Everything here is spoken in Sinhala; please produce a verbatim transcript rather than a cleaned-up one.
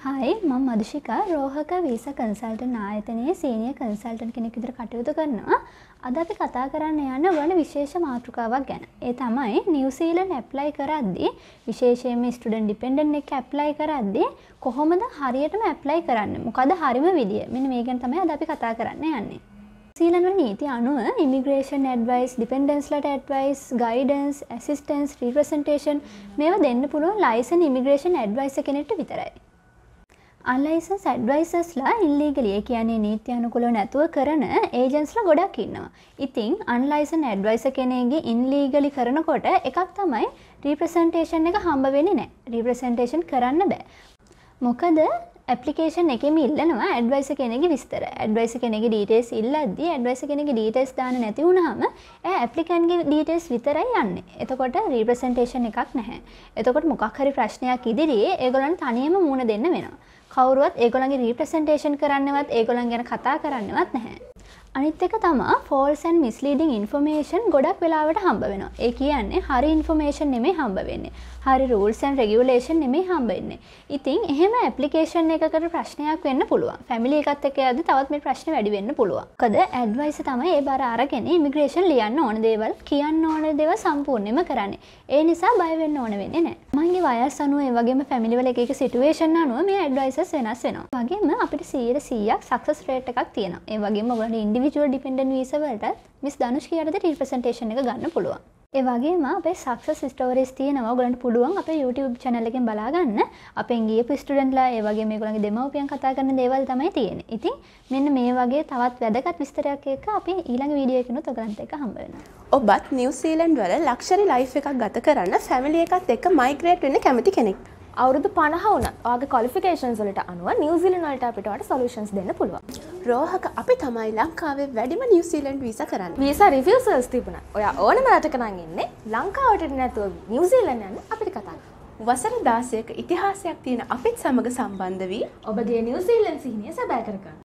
Hi, මම මදුෂිකා රෝහක වීසා කන්සල්ටන්ට් ආයතනයේ සීනියර් කන්සල්ටන්ට් කෙනෙක් විදිහට කටයුතු කරනවා. අද අපි කතා කරන්න යන්නේ ඔයගොල්ලෝ විශේෂ මාතෘකාවක් ගැන. ඒ තමයි නිව්සීලන්ත ඇප්ලයි කරද්දී විශේෂයෙන්ම ස්ටුඩන්ට් ඩිපෙන්ඩන්ට් එක ඇප්ලයි කරද්දී කොහොමද හරියටම ඇප්ලයි කරන්නේ? මොකද හරිම විදිය? මෙන්න මේ ගැන තමයි අද අපි කතා කරන්න යන්නේ. නිව්සීලන්ත වල නීති අනුව ඉමිග්‍රේෂන් ඇඩ්වයිස්, ඩිපෙන්ඩන්ස් ලට ඇඩ්වයිස්, ගයිඩන්ස්, ඇසිස්ටන්ස්, රිප්‍රසන්ටේෂන් මේවා දෙන්න පුළුවන් ලයිසන් ඉමිග්‍රේෂන් ඇඩ්වයිසර් කෙනෙක්ට විතරයි. අන්ලයිසන්ස් ඇඩ්වයිසර්ස්ලා ඉල්ලීගලි ඒ කියන්නේ නීති අනුකූලව නැතුව කරන ඒජන්ට්ස්ලා ගොඩක් ඉන්නවා. ඉතින් අන්ලයිසන් ඇඩ්වයිසර් කෙනෙක්ගේ ඉන්ලීගලි කරනකොට එකක් තමයි රිප්‍රසන්ටේෂන් එක හම්බ වෙන්නේ නැහැ. රිප්‍රසන්ටේෂන් කරන්න බෑ. මොකද ඇප්ලිකේෂන් එකේම ඉල්ලනවා ඇඩ්වයිසර් කෙනෙක්ගේ විස්තර. ඇඩ්වයිසර් කෙනෙක්ගේ ඩීටේල්ස් ඉල්ලද්දී ඇඩ්වයිසර් කෙනෙක්ගේ ඩීටේල්ස් දාන්න නැති වුනහම ඒ ඇප්ලිකන්ට්ගේ ඩීටේල්ස් විතරයි යන්නේ. එතකොට රිප්‍රසන්ටේෂන් එකක් නැහැ. එතකොට මොකක් හරි ප්‍රශ්නයක් ඉදිරියේ ඒගොල්ලන් තනියම මුණ දෙන්න වෙනවා. කවුරුවත් ඒගොල්ලන්ගේ රිප්‍රසන්ටේෂන් කරන්නවත් ඒගොල්ලන් ගැන කතා කරන්නවත් නැහැ. අනිත් එක තමයි false and misleading information ගොඩක් වෙලාවට හම්බ වෙනවා. ඒ කියන්නේ හරි information නෙමෙයි හම්බ වෙන්නේ. හරි rules and regulation නෙමෙයි හම්බ වෙන්නේ. ඉතින් එහෙම ඇප්ලිකේෂන් එකකට ප්‍රශ්නයක් වෙන්න පුළුවන්. ෆැමිලි එකත් එක්ක යද්දි තවත් මේ ප්‍රශ්න වැඩි වෙන්න පුළුවන්. මොකද ඇඩ්වයිසර් තමයි ඒ බාර අරගෙන ඉමිග්‍රේෂන් ලියන්න ඕන දේවල්, කියන්න ඕන දේවල් සම්පූර්ණයෙන්ම කරන්නේ. ඒ නිසා බය වෙන්න ඕන වෙන්නේ නැහැ. මගේ වයස අනුව ඒ වගේම ෆැමිලි වල එක එක සිටුේෂන් අනුව මේ ඇඩ්වයිසර්ස් වෙනස් වෙනවා. වගේම අපිට සීයට සීයක් සක්සස් රේට් එකක් තියෙනවා. ඒ වගේම ඔයගොල්ලෝ ඉන්ඩිවිජුවල් ඩිපෙන්ඩන්ට් වීසා වලට මිස් ධනුෂ්කී යටතේ රිප්‍රසන්ටේෂන් එක ගන්න පුළුවන්. ඒ වගේම අපේ සක්සස් ස්ටෝරීස් තියෙනවා. ඔයගොල්ලන්ට පුළුවන් අපේ YouTube channel එකෙන් බලා ගන්න. අපෙන් ගියපු ස්ටුඩන්ට්ලා ඒ වගේ මේගොල්ලන්ගේ දෙමව්පියන් කතා කරන දේවල් තමයි තියෙන්නේ. ඉතින් මෙන්න මේ වගේ තවත් වැදගත් විස්තරයක් එක්ක අපි ඊළඟ වීඩියෝ එකකිනුත් ඔයගලන්ට එක්ක හම්බ වෙනවා. ඔබත් නිව්සීලන්ත වල ලක්ෂරි ලයිෆ් එකක් ගත කරන්න ෆැමිලි එකත් එක්ක මයිග්‍රේට් වෙන්න කැමති කෙනෙක්. අවුරුදු පනහ වුණත් ඔයාගේ ක්වොලිෆිකේෂන්ස් වලට අනුව නිව්සීලන්ත වලට අපිට ඔයාලට සොලියුෂන්ස් දෙන්න පුළුවන්. රෝහක අපි තමයි ලංකාවේ වැඩිම නිව්සීලන්ත වීසා කරන්නේ. වීසා රිෆියුසල්ස් තිබුණා. ඔයා ඕනම රටක නම් ඉන්නේ ලංකාවට නැතුව නිව්සීලන්ත යන්න අපිට කතා කරන්න. වසර දාසයක ඉතිහාසයක් තියෙන අපිත් සමග සම්බන්ධ වී ඔබගේ නිව්සීලන්ත සිහිනය සැබෑ කරගන්න.